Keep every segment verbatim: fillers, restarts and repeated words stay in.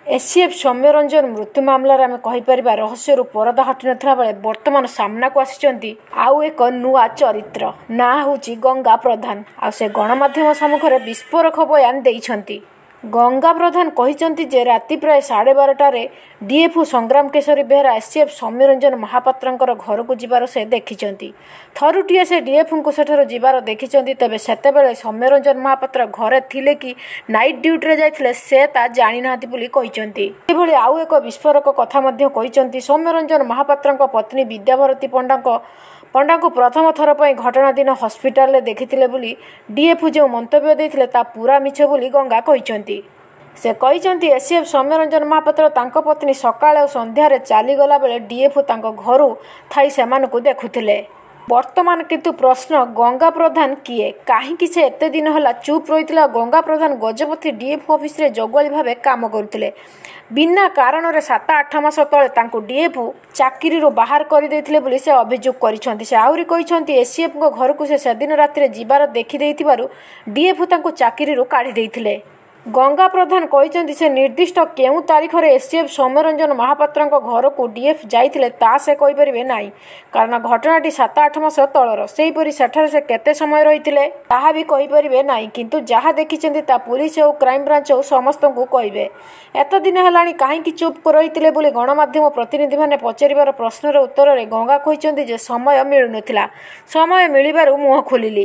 ACF Soumyaranjan मृत्यु मामलार आम कहीपर रहस्यरू परदा हटि नथिला बेले वर्तमान सामना को आसिचंती आउ एक नुआ चरित्र ना हूँ गंगा प्रधान। आ से गणमाध्यम सम्मुखें विस्फोरक बयान देइछंती। गंगा प्रधान कहिचंती जे राति प्राय साढ़े बारटार डीएफओ संग्राम केशरी बेहरा एसीएफ सौम्यरंजन महापात्रंकर घर को जीवार से देखिचंती। थरुटिए से डीएफओ को सेठार जीवार देखिचंती। तेबे सेतेबेले सौम्यरंजन महापात्र घरे थिले कि नाइट ड्यूटी रे जाइथिले से ता जानि नाहंती बोली कहिचंती। एभली आउ एक विस्फोरक कथा मध्य कहिचंती। सौम्यरंजन महापात्रंक पत्नी विद्याभारती पंडांक पंडा को प्रथम थर पर घटना दिन हस्पिटाल देखिथिले बोली डीएफओ जो मंतव्य देथिले ता पूरा मिछ बोली गंगा कहिचंती। से कहिचंती एसीएफ सौम्यरंजन महापात्र तांको पत्नी सकाळ और संध्यारे चली गला बेले डीएफओ तांको घरु थाई सेमानकु देखुथिले। वर्तमान किंतु प्रश्न गंगा प्रधान किए कहीं से एते दिन हला चुप रही। गंगा प्रधान गजपति डीएफओ ऑफिस रे जगुआली भावे काम करते बिना कारण रे सात आठ मास तले तांको डीएफओ चाकरी बाहर कर देथिले बोली से अभियोग करिसंती। से आउरी कहिसंती एसीएफ को घर को से सेदिन राति जीवार देखि देथिबारु डीएफओ तांको चाकरी काढ़ी देथिले। गंगा प्रधान कहिसंती से निर्दिष्ट केउ तारीख रे एसीएफ सौम्यरंजन महापात्रंक घर को डीएफ जाइथिले ता से कहि परिबे नाही, कारण घटनाटी सात आठ मास तलर। सेहीपरि सेठारे से केते समय रहिथिले ताहा भी कहि परिबे नाही, किंतु जहा देखिचंती ता पुलिस और क्राइम ब्रांच और समस्तंकु कहिबे। एत दिन हेलाणी काहेकि चुप रहिथिले बोली गणमाध्यम प्रतिनिधि माने पचारिबार प्रश्नर उत्तर रे गंगा कहिसंती जे समय मिलु नथिला, समय मिलिबारु मुह खोलिली।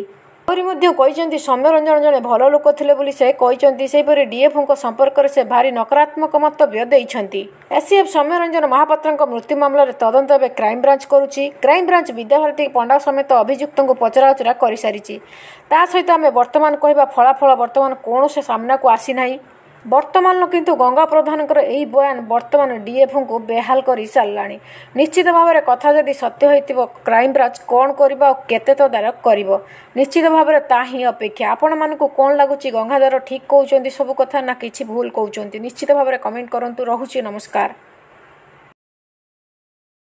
कहते सौम्यरंजन जड़े भल लोक थे से कहते डीएफओ संपर्क से भारी नकारात्मक मंतव्य देइछंती। एसीएफ सौम्यरंजन महापात्र मृत्यु मामलें तदंत एवं क्राइम ब्रांच करुच्ची। क्राइम ब्रांच विद्याभारती पंडा समेत अभियुक्त को पचराउचरा कर सारी। ता सहित आम बर्तमान कहवा फलाफल बर्तमान कौन से सामना को आसी नाही। वर्तमान किंतु गंगा प्रधान यही बयान वर्तमान डीएफओ को बेहाल कर साराणी। निश्चित भाव में कथा जदि सत्य हो क्राइम ब्रांच कौन करवा केते तदारक कर निश्चित भाव में ता ही अपेक्षा। आपण मानक कौन लगुच गंगाधर ठीक कहते सब कथा ना कि भूल कहते निश्चित भाव में कमेंट करूँ। रहुछि नमस्कार।